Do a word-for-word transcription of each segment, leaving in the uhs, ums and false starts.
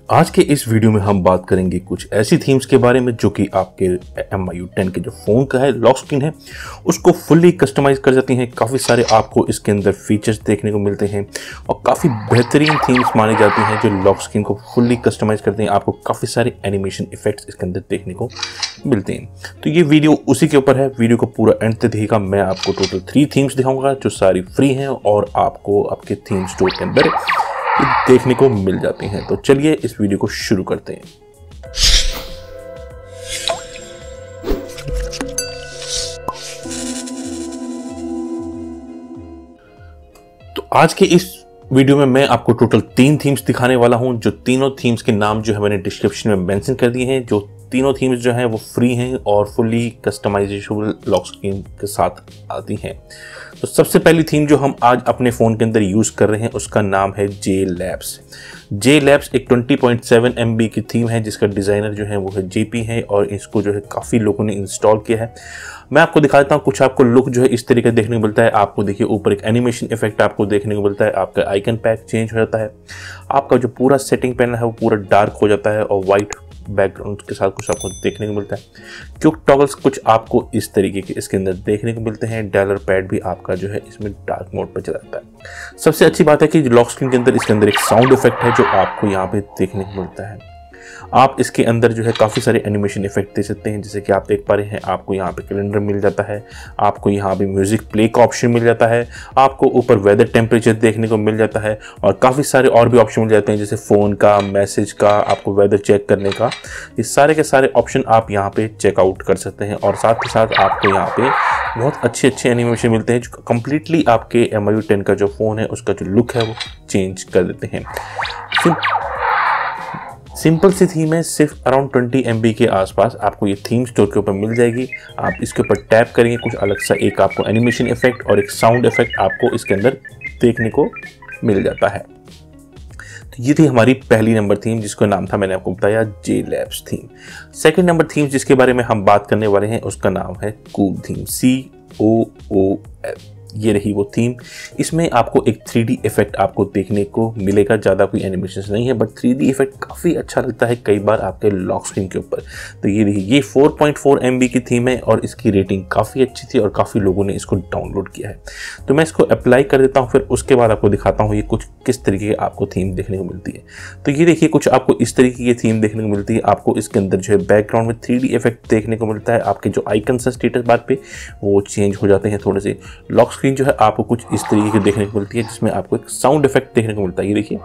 आज के इस वीडियो में हम बात करेंगे कुछ ऐसी थीम्स के बारे में जो कि आपके एम आई यू टेन के जो फ़ोन का है लॉक स्क्रीन है उसको फुल्ली कस्टमाइज कर जाती हैं। काफ़ी सारे आपको इसके अंदर फीचर्स देखने को मिलते हैं और काफ़ी बेहतरीन थीम्स मानी जाती हैं जो लॉक स्क्रीन को फुल्ली कस्टमाइज करते हैं। आपको काफ़ी सारे एनिमेशन इफेक्ट्स इसके अंदर देखने को मिलते हैं। तो ये वीडियो उसी के ऊपर है। वीडियो को पूरा एंड तक देखिएगा। मैं आपको टोटल थ्री थीम्स दिखाऊंगा जो सारी फ्री हैं और आपको आपके थीम स्टोर के अंदर देखने को मिल जाती हैं। तो चलिए इस वीडियो को शुरू करते हैं। तो आज के इस वीडियो में मैं आपको टोटल तीन थीम्स दिखाने वाला हूं, जो तीनों थीम्स के नाम जो है मैंने डिस्क्रिप्शन में मेंशन कर दिए हैं। जो तीनों थीम्स जो हैं वो फ्री हैं और फुल्ली कस्टमाइजेबल लॉक स्क्रीन के साथ आती हैं। तो सबसे पहली थीम जो हम आज अपने फ़ोन के अंदर यूज़ कर रहे हैं उसका नाम है जे लैब्स। जे लैब्स एक twenty point seven M B की थीम है जिसका डिज़ाइनर जो है वो है जे पी है और इसको जो है काफ़ी लोगों ने इंस्टॉल किया है। मैं आपको दिखा देता हूँ। कुछ आपको लुक जो है इस तरीके से देखने को मिलता है। आपको देखिए ऊपर एक एनिमेशन इफेक्ट आपको देखने को मिलता है। आपका आइकन पैक चेंज हो जाता है। आपका जो पूरा सेटिंग पैनल है वो पूरा डार्क हो जाता है और वाइट बैकग्राउंड के साथ कुछ आपको देखने को मिलता है। क्विक टॉगल्स कुछ आपको इस तरीके के इसके अंदर देखने को मिलते हैं। डायलर पैड भी आपका जो है इसमें डार्क मोड पर चला जाता है। सबसे अच्छी बात है कि लॉक स्क्रीन के अंदर इसके अंदर एक साउंड इफेक्ट है जो आपको यहाँ पे देखने को मिलता है। आप इसके अंदर जो है काफ़ी सारे एनिमेशन इफेक्ट दे सकते हैं। जैसे कि आप देख पा रहे हैं आपको यहाँ पे कैलेंडर मिल जाता है, आपको यहाँ पे म्यूजिक प्ले का ऑप्शन मिल जाता है, आपको ऊपर वेदर टेम्परेचर देखने को मिल जाता है और काफ़ी सारे और भी ऑप्शन मिल जाते हैं जैसे फ़ोन का, मैसेज का, आपको वेदर चेक करने का। ये सारे के सारे ऑप्शन आप यहाँ पे चेकआउट कर सकते हैं और साथ ही साथ आपको यहाँ पे बहुत अच्छे अच्छे एनिमेशन मिलते हैं जो कम्प्लीटली आपके एम आई यू टेन का जो फ़ोन है उसका जो लुक है वो चेंज कर देते हैं। सिंपल सी थीम है, सिर्फ अराउंड ट्वेंटी एम बी के आसपास आपको ये थीम स्टोर के ऊपर मिल जाएगी। आप इसके ऊपर टैप करेंगे, कुछ अलग सा एक आपको एनिमेशन इफेक्ट और एक साउंड इफेक्ट आपको इसके अंदर देखने को मिल जाता है। तो ये थी हमारी पहली नंबर थीम जिसका नाम था, मैंने आपको बताया, J labs theme. Second number theme जिसके बारे में हम बात करने वाले हैं उसका नाम है cool theme, C O O L. ये रही वो थीम। इसमें आपको एक थ्री डी इफेक्ट आपको देखने को मिलेगा। ज़्यादा कोई एनिमेशन नहीं है बट थ्री डी इफेक्ट काफ़ी अच्छा लगता है कई बार आपके लॉक स्क्रीन के ऊपर। तो ये रही, ये four point four M B की थीम है और इसकी रेटिंग काफ़ी अच्छी थी और काफ़ी लोगों ने इसको डाउनलोड किया है। तो मैं इसको अप्लाई कर देता हूँ, फिर उसके बाद आपको दिखाता हूँ ये कुछ किस तरीके की आपको थीम देखने को मिलती है। तो ये देखिए कुछ आपको इस तरीके की थीम देखने को मिलती है। आपको इसके अंदर जो है बैकग्राउंड में थ्री डी इफेक्ट देखने को मिलता है। आपके जो आइकन है स्टेटस बार पे वो चेंज हो जाते हैं थोड़े से। लॉक स्क्रीन जो है आपको कुछ इस तरीके की देखने को मिलती है जिसमें आपको एक साउंड इफेक्ट देखने को मिलता है। ये देखिए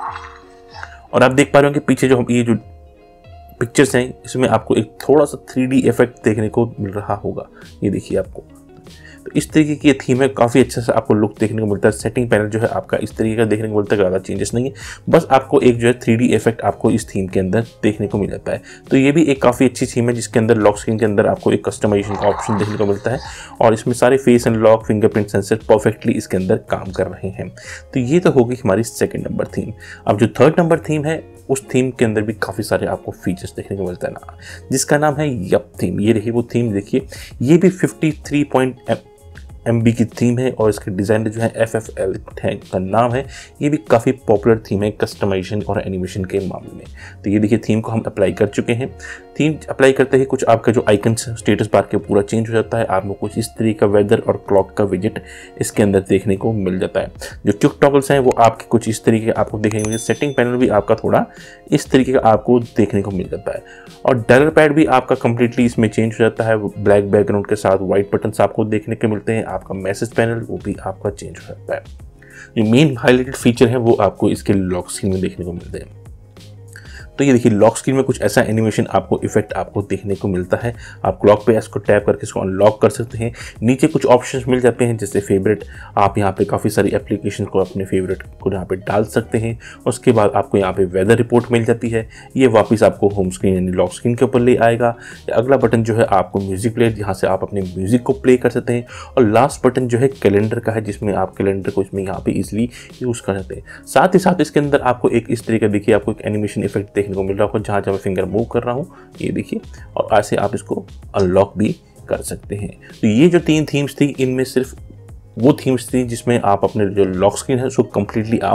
और आप देख पा रहे हो कि पीछे जो ये जो पिक्चर्स हैं इसमें आपको एक थोड़ा सा थ्री डी इफेक्ट देखने को मिल रहा होगा। ये देखिए आपको तो इस तरीके की थीम है, काफ़ी अच्छा सा आपको लुक देखने को मिलता है। सेटिंग पैनल जो है आपका इस तरीके का देखने को मिलता है, ज़्यादा चेंजेस नहीं है, बस आपको एक जो है थ्री डी इफेक्ट आपको इस थीम के अंदर देखने को मिल जाता है। तो ये भी एक काफ़ी अच्छी थीम है जिसके अंदर लॉक स्क्रीन के अंदर आपको एक कस्टमाइजेशन का ऑप्शन देखने को मिलता है और इसमें सारे face and lock fingerprint sensor perfectly इसके अंदर काम कर रहे हैं। तो ये तो होगी हमारी सेकेंड नंबर थीम। अब जो थर्ड नंबर थीम है उस थीम के अंदर भी काफ़ी सारे आपको फीचर्स देखने को मिलता है ना, जिसका नाम है यप थीम। ये रही वो थीम। देखिए ये भी fifty three point M B की थीम है और इसके डिज़ाइनर जो है एफ एफ एल का नाम है। ये भी काफ़ी पॉपुलर थीम है कस्टमाइजेशन और एनिमेशन के मामले में। तो ये देखिए थीम को हम अप्लाई कर चुके हैं। थीम अप्लाई करते ही कुछ आपका जो आइकन स्टेटस बार के पूरा चेंज हो जाता है। आपको कुछ इस तरीके का वेदर और क्लॉक का विजेट इसके अंदर देखने को मिल जाता है। जो क्विक टॉगल्स हैं वो आपके कुछ इस तरीके आपको देखने को मिलते हैं। सेटिंग पैनल भी आपका थोड़ा इस तरीके का आपको देखने को मिल जाता है और डायलर पैड भी आपका कंप्लीटली इसमें चेंज हो जाता है। ब्लैक बैकग्राउंड के साथ व्हाइट बटन्स आपको देखने को मिलते हैं। आपका मैसेज पैनल वो भी आपका चेंज हो जाता है। जो मेन हाईलाइटेड फीचर है वो आपको इसके लॉक स्क्रीन में देखने को मिलते हैं। तो ये देखिए लॉक स्क्रीन में कुछ ऐसा एनिमेशन आपको इफेक्ट आपको देखने को मिलता है। आप क्लॉक पे इसको टैप करके इसको अनलॉक कर सकते हैं। नीचे कुछ ऑप्शंस मिल जाते हैं जैसे फेवरेट। आप यहाँ पे काफ़ी सारी एप्लीकेशन को अपने फेवरेट को यहाँ पे डाल सकते हैं। उसके बाद आपको यहाँ पे वेदर रिपोर्ट मिल जाती है। ये वापस आपको होम स्क्रीन यानी लॉक स्क्रीन के ऊपर ले आएगा। अगला बटन जो है आपको म्यूजिक प्लेयर, जहाँ से आप अपने म्यूजिक को प्ले कर सकते हैं। और लास्ट बटन जो है कैलेंडर का है जिसमें आप कैलेंडर को इसमें यहाँ पे इजिली यूज़ कर सकते हैं। साथ ही साथ इसके अंदर आपको एक इस तरीके देखिए आपको एक एनिमेशन इफेक्ट देखने को मिल रहा होगा जहाँ जहाँ मैं फिंगर मूव कर रहा हूँ। ये देखिए और ऐसे आप इसको अनलॉक भी कर सकते हैं। तो ये जो तीन थीम्स थी इनमें सिर्फ वो थीम्स थी जिसमें आप अपने जो लॉक स्क्रीन है उसको कम्प्लीटली आप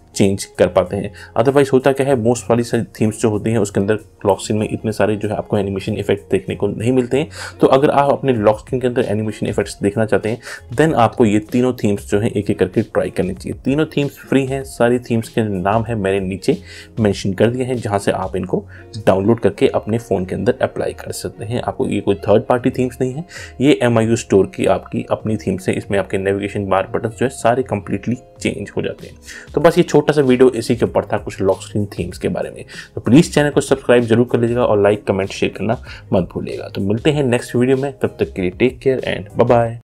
चेंज कर पाते हैं। अदरवाइज होता क्या है, मोस्ट वाली सारी थीम्स जो होती हैं उसके अंदर लॉक स्क्रीन में इतने सारे जो है आपको एनिमेशन इफेक्ट देखने को नहीं मिलते हैं। तो अगर आप अपने लॉक स्क्रीन के अंदर एनिमेशन इफेक्ट्स देखना चाहते हैं देन आपको ये तीनों थीम्स जो है एक एक करके ट्राई करनी चाहिए। तीनों थीम्स फ्री हैं, सारी थीम्स के नाम है मैंने नीचे मेंशन कर दिए हैं, जहां से आप इनको डाउनलोड करके अपने फ़ोन के अंदर अप्लाई कर सकते हैं। आपको ये कोई थर्ड पार्टी थीम्स नहीं है, ये एम आई यू स्टोर की आपकी अपनी थीम्स है। इसमें आपके नेविगेशन बार बटन जो है सारे कंप्लीटली चेंज हो जाते हैं। तो बस ये छोटा सा वीडियो इसी के ऊपर था, कुछ लॉक स्क्रीन थीम्स के बारे में। तो प्लीज़ चैनल को सब्सक्राइब जरूर कर लीजिएगा और लाइक कमेंट शेयर करना मत भूलिएगा। तो मिलते हैं नेक्स्ट वीडियो में, तब तक के लिए take care and bye bye.